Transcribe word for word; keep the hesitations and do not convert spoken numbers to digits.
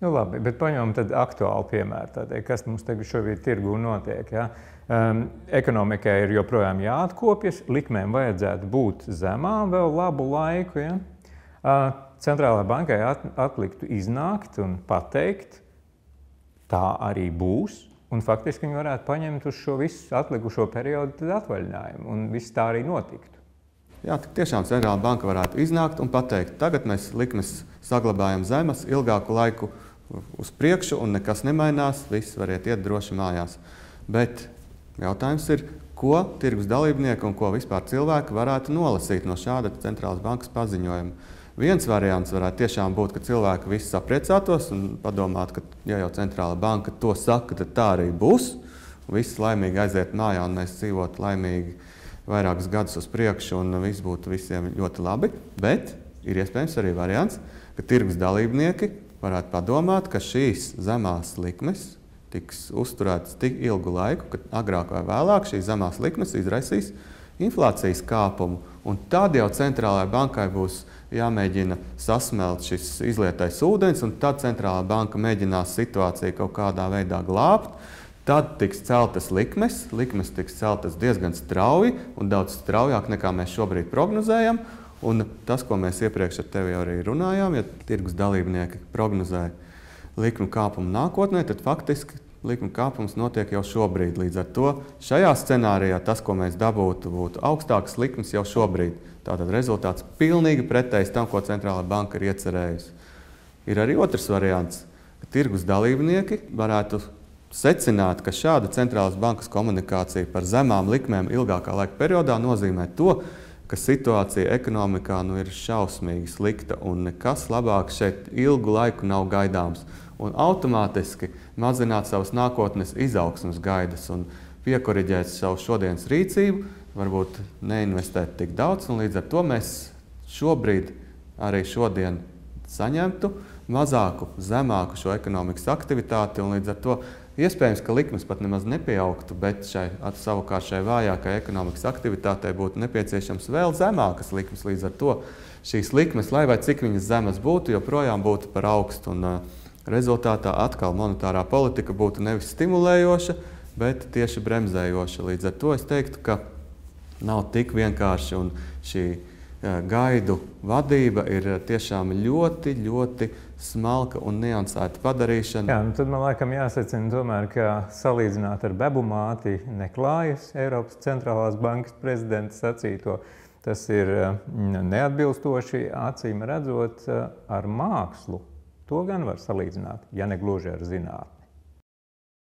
Nu, labi, bet paņemam tad aktuālu piemēru, tādēļ, kas mums tagad šobrīd tirgū notiek. Ja? Um, ekonomikai ir joprojām jāatkopjas, likmēm vajadzētu būt zemām vēl labu laiku. Ja? Uh, centrālajai bankai at, atliktu iznākt un pateikt, tā arī būs, un faktiski viņi varētu paņemt uz šo visu atlikušo periodu tad atvaļinājumu, un viss tā arī notiktu. Jā, tiešām centrālā banka varētu iznākt un pateikt, tagad mēs likmes saglabājam zemes ilgāku laiku uz priekšu un nekas nemainās, viss variet iet droši mājās. Bet jautājums ir, ko tirgus dalībnieki un ko vispār cilvēki varētu nolasīt no šāda centrālās bankas paziņojuma. Viens variants varētu tiešām būt, ka cilvēki visi sapriecātos un padomāt, ka ja jau centrālā banka to saka, tad tā arī būs. Visi laimīgi aiziet mājā un mēs dzīvot laimīgi vairākus gadus uz priekšu un viss būtu visiem ļoti labi, bet ir iespējams arī variants, ka tirgus dalībnieki varētu padomāt, ka šīs zemās likmes tiks uzturētas tik ilgu laiku, ka agrāk vai vēlāk šīs zemās likmes izraisīs inflācijas kāpumu. Un tad jau centrālajai bankai būs jāmēģina sasmelt šis izlietais ūdens, un tad centrālā banka mēģinās situāciju kaut kādā veidā glābt. Tad tiks celtas likmes, likmes tiks celtas diezgan strauji un daudz straujāk nekā mēs šobrīd prognozējam. Un tas, ko mēs iepriekš ar tevi arī runājām, ja tirgus dalībnieki prognozē likmu kāpumu nākotnē, tad faktiski likmu kāpums notiek jau šobrīd. Līdz ar to šajā scenārijā tas, ko mēs dabūtu, būtu augstākas likmes jau šobrīd. Tātad rezultāts pilnīgi pretējs tam, ko centrālā banka ir iecerējusi. Ir arī otrs variants, ka tirgus dalībnieki varētu secināt, ka šāda centrālās bankas komunikācija par zemām likmēm ilgākā laika periodā nozīmē to, ka situācija ekonomikā nu, ir šausmīgi slikta un nekas labāk šeit ilgu laiku nav gaidāms. Un automātiski mazināt savas nākotnes izaugsmes gaidas un piekoriģēt savu šodienas rīcību, varbūt neinvestēt tik daudz, un līdz ar to mēs šobrīd arī šodien saņemtu mazāku, zemāku šo ekonomikas aktivitāti, un līdz ar to iespējams, ka likmes pat nemaz nepieaugtu, bet šai, savukārt šai vājākai ekonomikas aktivitātei būtu nepieciešams vēl zemākas likmes. Līdz ar to šīs likmes, lai vai cik viņas zemes būtu, joprojām būtu par augstu. Un, uh, rezultātā atkal monetārā politika būtu nevis stimulējoša, bet tieši bremzējoša. Līdz ar to es teiktu, ka nav tik vienkārši, un šī uh, gaidu vadība ir tiešām ļoti, ļoti smalka un niansēta padarīšana. Jā, nu tad man laikam jāsacina tomēr, ka salīdzināt ar bebu māti neklājas Eiropas centrālās bankas prezidenta sacīto. Tas ir neatbilstoši, acīm redzot, ar mākslu. To gan var salīdzināt, ja ne gluži ar zinātni.